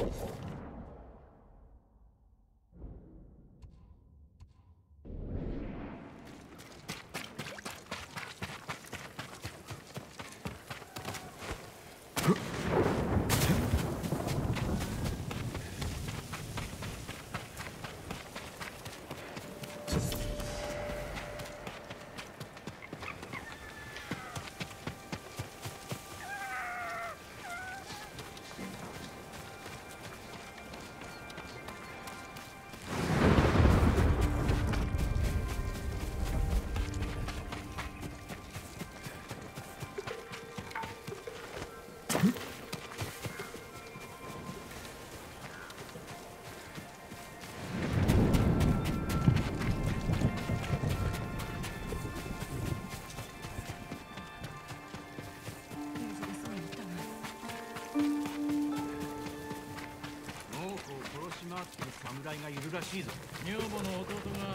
侍がいるらしいぞ。女房の弟が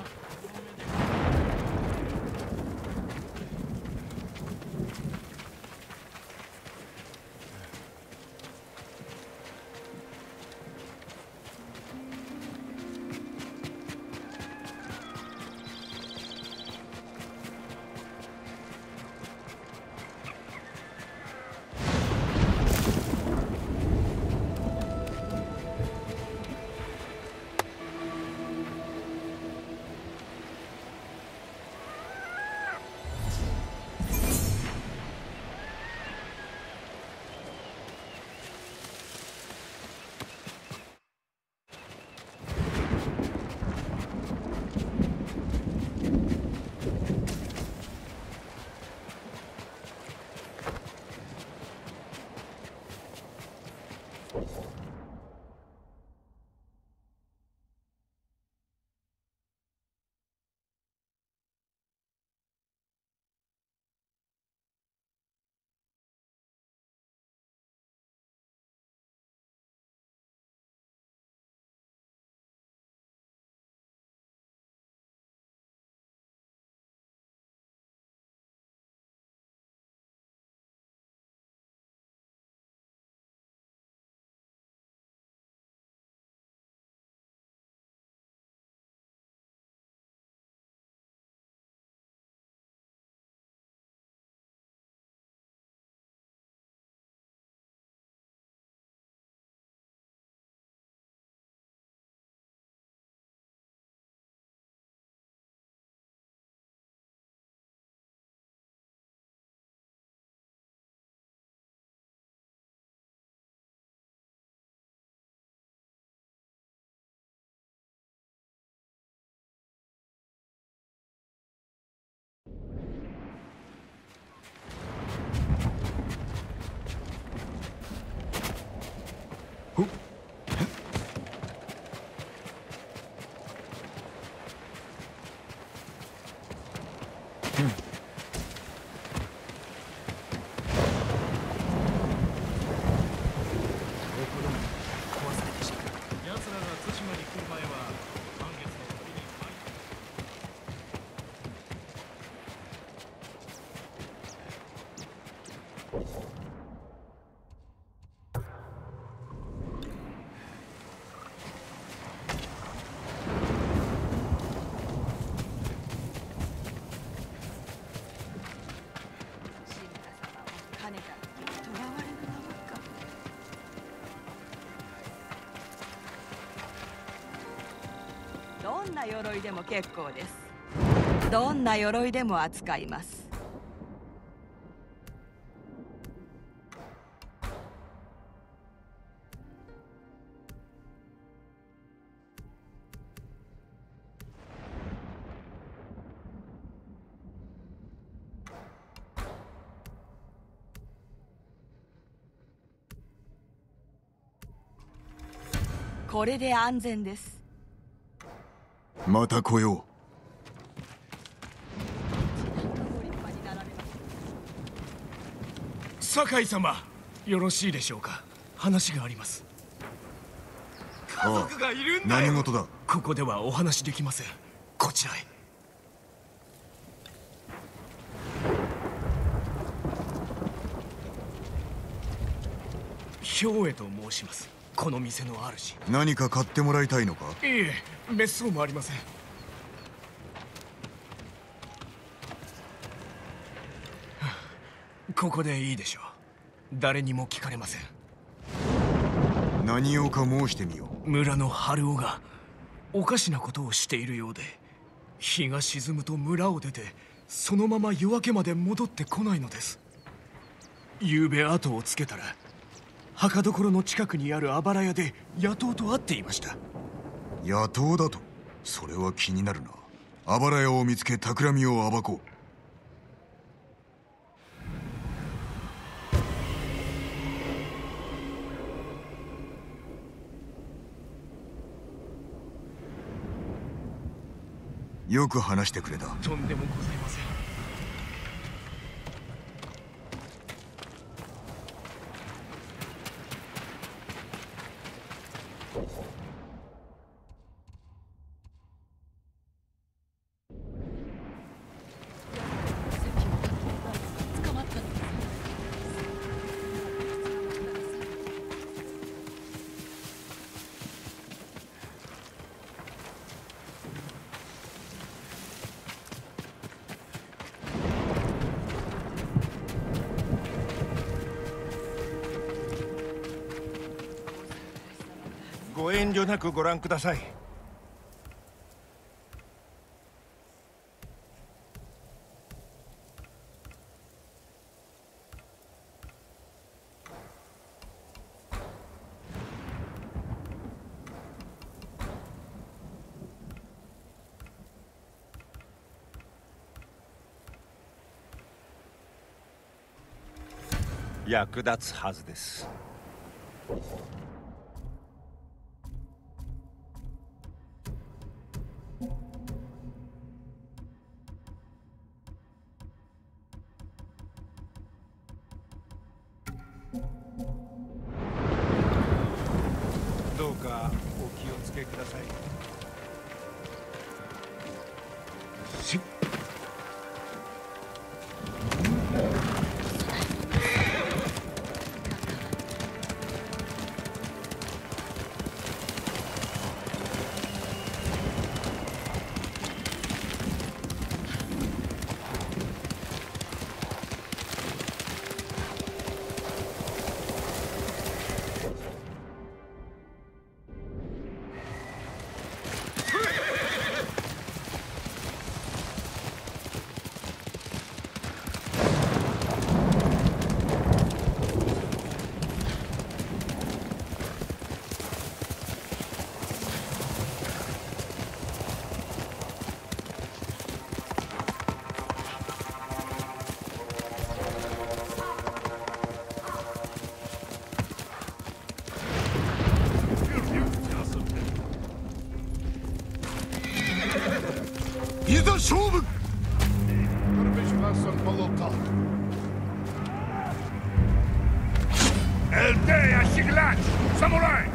どんな鎧でも結構です。どんな鎧でも扱います。これで安全です。 また来よう。酒井様、よろしいでしょうか。話があります。 家族がいるんだよ。何事だ。 ここではお話できません。こちらへ。兵衛と申します。 この店の主。 何か買ってもらいたいのか？ いえ、滅相もありません。ここでいいでしょう。誰にも聞かれません。 何をか申してみよう。 村の春男がおかしなことをしているようで、日が沈むと村を出てそのまま夜明けまで戻ってこないのです。夕べ後をつけたら墓所の近くにあるあばら屋で野党と会っていました。 野党だと？それは気になるな。あばら屋を見つけ企みを暴こう。よく話してくれた。 とんでもございません。 ご遠慮なくご覧ください。役立つはずです。どうかお気をつけください。 いざ勝負。 Эльдея Сиглач! Самурай!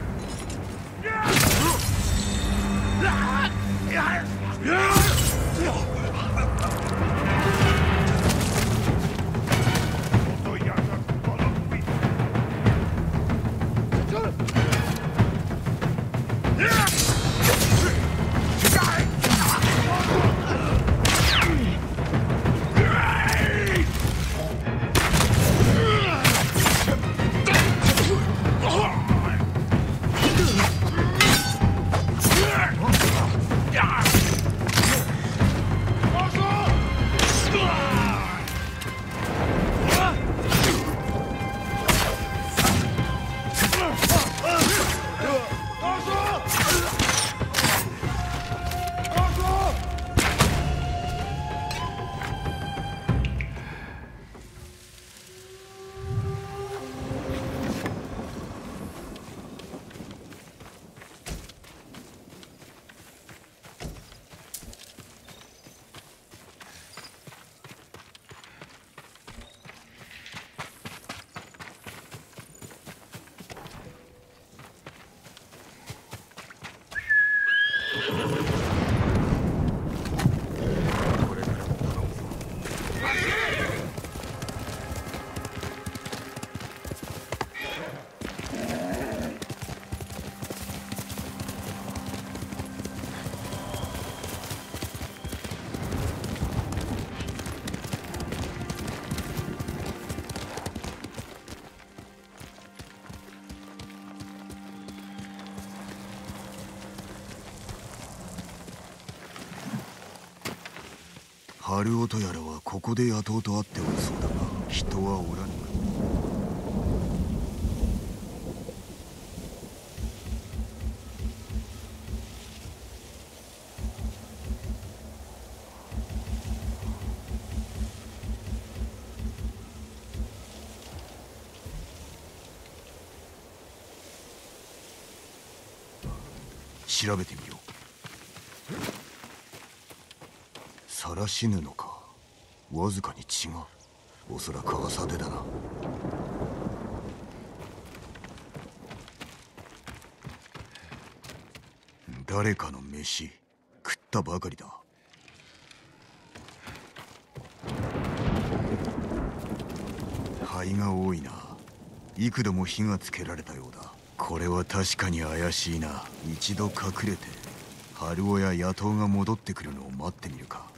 春男やらはここで野党と会っておるそうだが、人はおらぬ。調べてみよう。晒し布か。わずかに違う。おそらく朝出だな。誰かの飯食ったばかりだ。灰が多いな。幾度も火がつけられたようだ。これは確かに怪しいな。一度隠れて春男や野党が戻ってくるのを待ってみるか。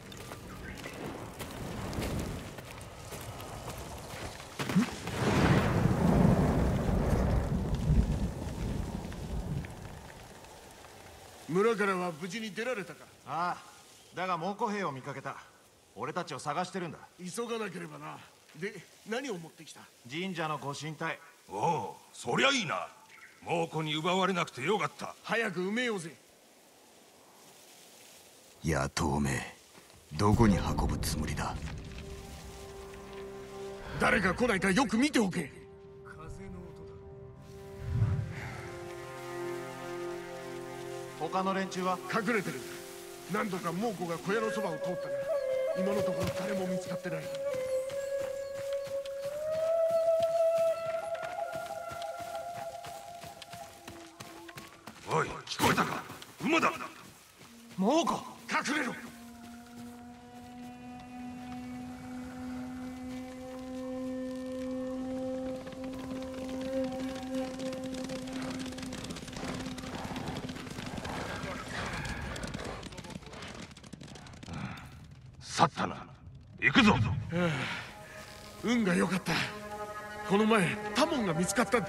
村からは無事に出られたか。 ああ、だが猛虎兵を見かけた。俺たちを探してるんだ。 急がなければな。で、何を持ってきた？ 神社のご神体。 おお、そりゃいいな。猛虎に奪われなくてよかった。 早く埋めようぜ。 野党め、どこに運ぶつもりだ？ 誰が来ないかよく見ておけ。 他の連中は？ 隠れてる。何度か猛虎が小屋のそばを通ったが、今のところ誰も見つかってない。 おい、聞こえたか？馬だ。 猛虎！ 隠れろ。 去ったな。行くぞ。 運が良かった。この前タモンが見つかったんだ。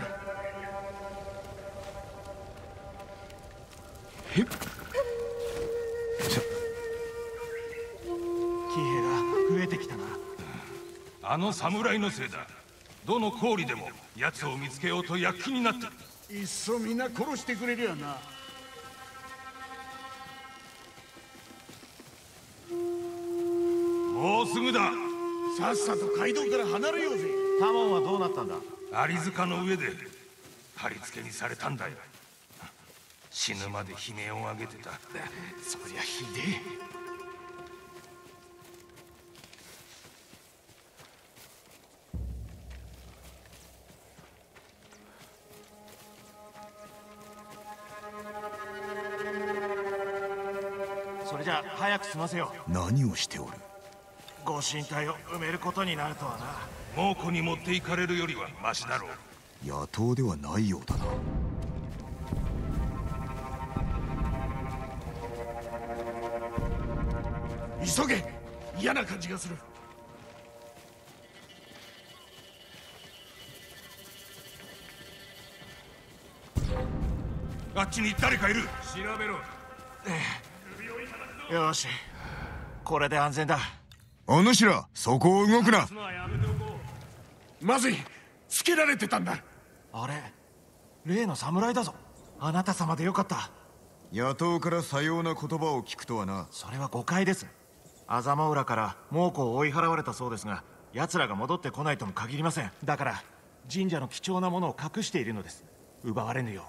騎兵が増えてきたな。 あの侍のせいだ。どの郡でも奴を見つけようと躍起になってる。 いっそみんな殺してくれるやな。 もうすぐだ。 さっさと街道から離れようぜ。 タモンはどうなったんだ？ アリ塚の上で貼り付けにされたんだよ。死ぬまで悲鳴を上げてた。 そりゃひでえ。 それじゃあ早く済ませよう。 何をしておる？ ご神体を埋めることになるとはな。 猛虎に持っていかれるよりはマシだろう。 野党ではないようだな。 急げ。嫌な感じがする。 あっちに誰かいる。 調べろ。 よし、これで安全だ。 お主ら、そこを動くな。 まずい。つけられてたんだ。 あれ、例の侍だぞ。あなた様でよかった。 野党からさような言葉を聞くとはな。 それは誤解です。アザマ浦から猛虎を追い払われたそうですが、奴らが戻ってこないとも限りません。だから神社の貴重なものを隠しているのです。奪われぬよ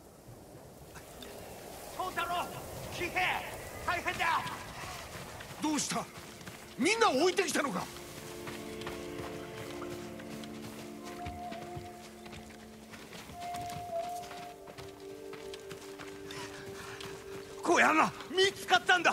う。宗太郎、騎兵、大変だ。 どうした？みんなを置いてきたのか？ 小屋が見つかったんだ。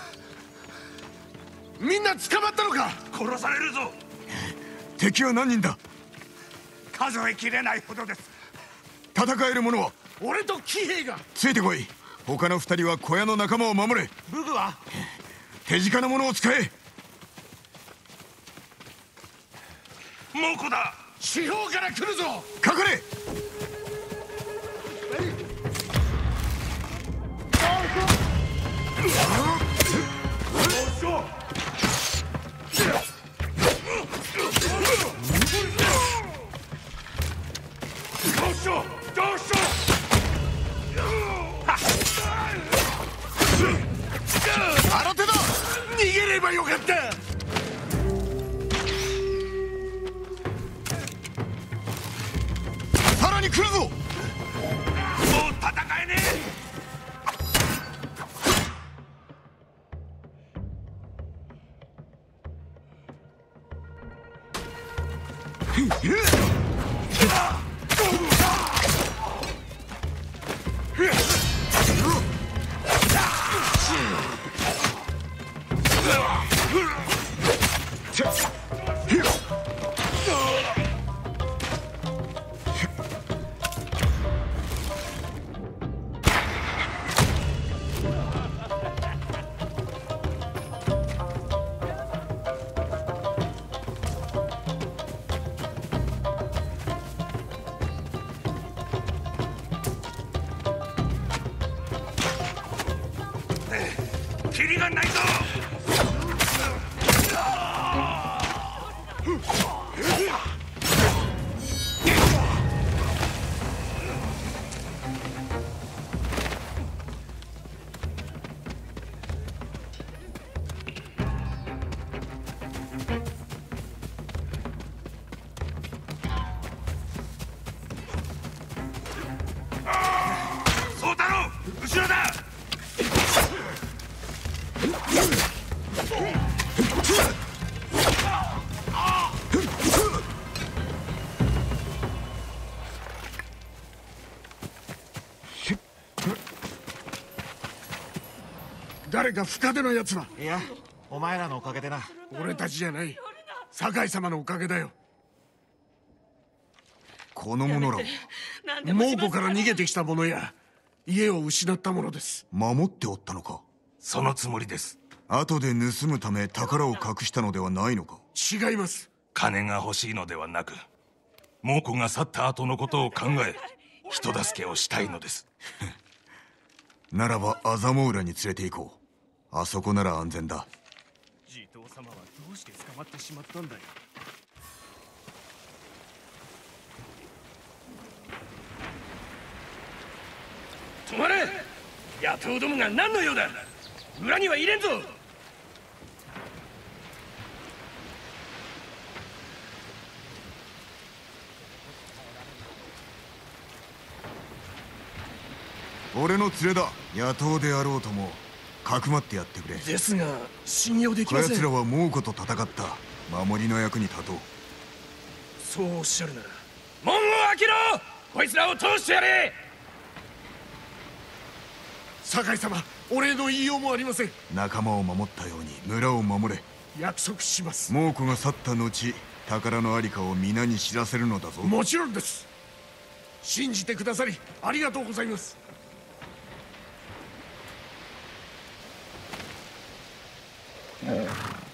みんな捕まったのか？ 殺されるぞ。 敵は何人だ？ 数えきれないほどです。 戦える者は？ 俺と騎兵が。 ついてこい。他の二人は小屋の仲間を守れ。 武具は？ 手近なものを使え。 猛虎だ。 四方から来るぞ。 隠れ。 しょどうしよ新手だ。逃げればよかった。 さらに来るぞ。 もう戦えねえ。キリがないぞ。そうだろう、後ろだ。 誰か深手のやつだ。 いや、お前らのおかげでな。 俺たちじゃない。堺様のおかげだよ。 この者らは蒙古から逃げてきた者や家を失った者です。 守っておったのか。 そのつもりです。 後で盗むため宝を隠したのではないのか。 違います。 金が欲しいのではなく、蒙古が去った後のことを考え、人助けをしたいのです。 ならばアザモ浦に連れて行こう。あそこなら安全だ。 地頭様はどうして捕まってしまったんだよ。 止まれ。野党どもが何の用だ。村には入れんぞ。 俺の連れだ。野党であろうともかくまってやってくれ。 ですが信用できこません。 やつらは蒙古と戦った守りの役に立とう。 そうおっしゃるなら門を開けろ。こいつらを通してやれ。 堺様、お礼の言いようもありません。 仲間を守ったように村を守れ。 約束します。 蒙古が去った後、宝のありかを皆に知らせるのだぞ。 もちろんです。信じてくださりありがとうございます。 うん。